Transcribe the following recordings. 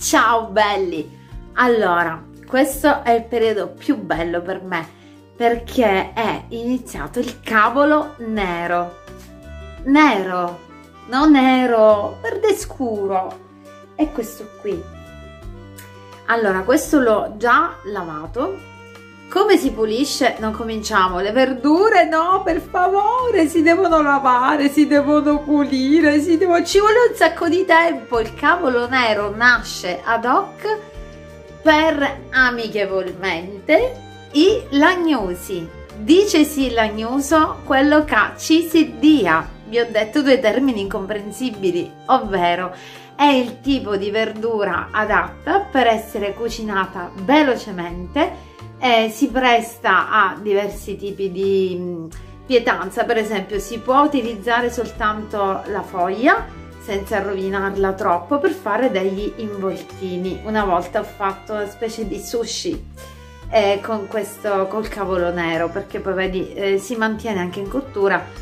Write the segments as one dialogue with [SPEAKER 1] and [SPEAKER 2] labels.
[SPEAKER 1] Ciao belli! Allora, questo è il periodo più bello per me perché è iniziato il cavolo nero. Nero, non nero, verde scuro. È questo qui. Allora, questo l'ho già lavato. Come si pulisce? Non cominciamo. Le verdure no, per favore, si devono lavare, si devono pulire, ci vuole un sacco di tempo. Il cavolo nero nasce ad hoc per amichevolmente i lagnosi. Dicesi lagnoso quello che ci si dia. Vi ho detto due termini incomprensibili, ovvero è il tipo di verdura adatta per essere cucinata velocemente. Si presta a diversi tipi di pietanza. Per esempio si può utilizzare soltanto la foglia senza rovinarla troppo per fare degli involtini. Una volta ho fatto una specie di sushi con questo, col cavolo nero, perché poi vedi si mantiene anche in cottura,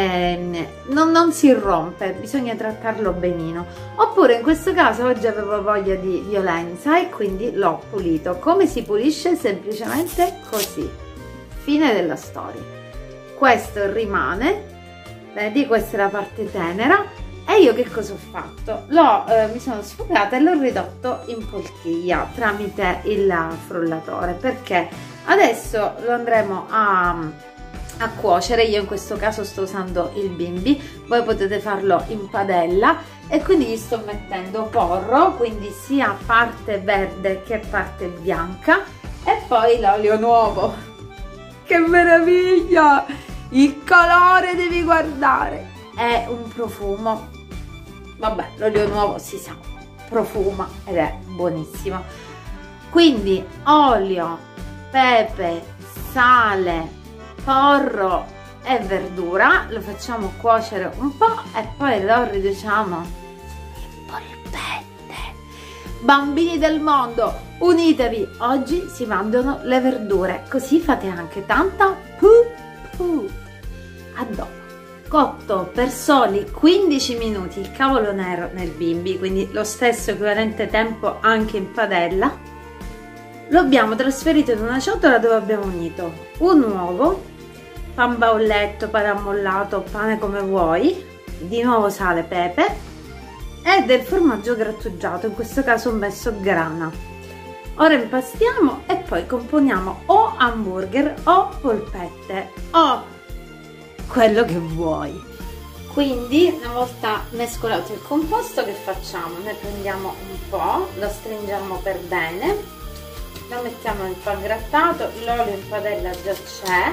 [SPEAKER 1] non si rompe, bisogna trattarlo benino. Oppure in questo caso oggi avevo voglia di violenza e quindi l'ho pulito. Come si pulisce? Semplicemente così, fine della storia. Questo rimane, vedi, questa è la parte tenera. E io che cosa ho fatto? Mi sono sfogata e l'ho ridotto in poltiglia tramite il frullatore, perché adesso lo andremo a cuocere. Io in questo caso sto usando il bimbi, voi potete farlo in padella, e quindi gli sto mettendo porro, quindi sia parte verde che parte bianca, e poi l'olio nuovo. Che meraviglia! Il colore devi guardare, è un profumo, vabbè, l'olio nuovo si sa, profuma ed è buonissimo. Quindi olio, pepe, sale, porro e verdura, lo facciamo cuocere un po' e poi lo riduciamo in polpette. Bambini del mondo, unitevi, oggi si mangiano le verdure, così fate anche tanta pupù. A dopo. Cotto per soli 15 minuti il cavolo nero nel bimbi, quindi lo stesso equivalente tempo anche in padella. Lo abbiamo trasferito in una ciotola dove abbiamo unito un uovo, pan baulletto, pane ammollato, pane come vuoi, di nuovo sale, pepe e del formaggio grattugiato, in questo caso ho messo grana. Ora impastiamo e poi componiamo o hamburger o polpette o quello che vuoi. Quindi una volta mescolato il composto, che facciamo? Ne prendiamo un po', lo stringiamo per bene, lo mettiamo nel pan grattato, l'olio in padella già c'è,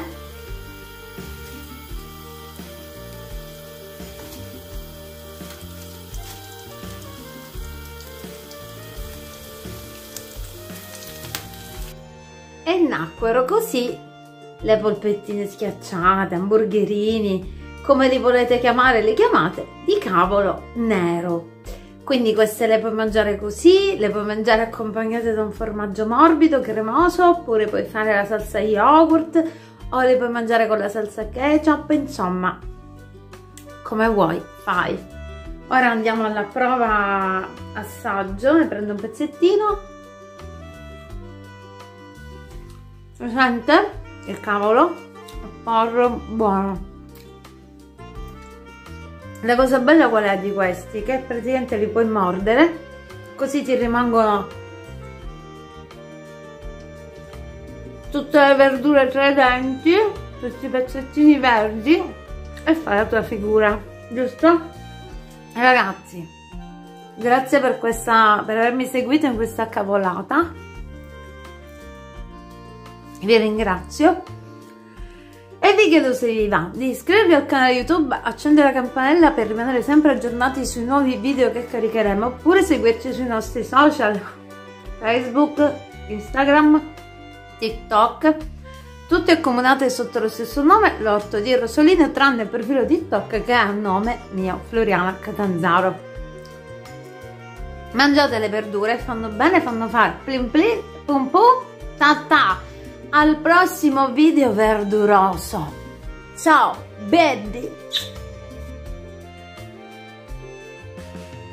[SPEAKER 1] e nacquero così le polpettine schiacciate, hamburgerini, come li volete chiamare, li chiamate, di cavolo nero. Quindi queste le puoi mangiare così, le puoi mangiare accompagnate da un formaggio morbido, cremoso, oppure puoi fare la salsa yogurt, o le puoi mangiare con la salsa ketchup, insomma, come vuoi, fai. Ora andiamo alla prova assaggio, ne prendo un pezzettino. Si sente? Il cavolo, il porro, buono. La cosa bella qual è di questi? Che praticamente li puoi mordere, così ti rimangono tutte le verdure tra i denti, tutti i pezzettini verdi, e fai la tua figura, giusto? Ragazzi, grazie per avermi seguito in questa cavolata. Vi ringrazio e vi chiedo, se vi va, di iscrivervi al canale YouTube, accendere la campanella per rimanere sempre aggiornati sui nuovi video che caricheremo, oppure seguirci sui nostri social, Facebook, Instagram, TikTok, tutte accomunate sotto lo stesso nome, l'orto di Rosolino, tranne il profilo TikTok che ha nome mio, Floriana Catanzaro. Mangiate le verdure, fanno bene, fanno fare plim plim, pum pum, ta ta. Al prossimo video verduroso. Ciao belli.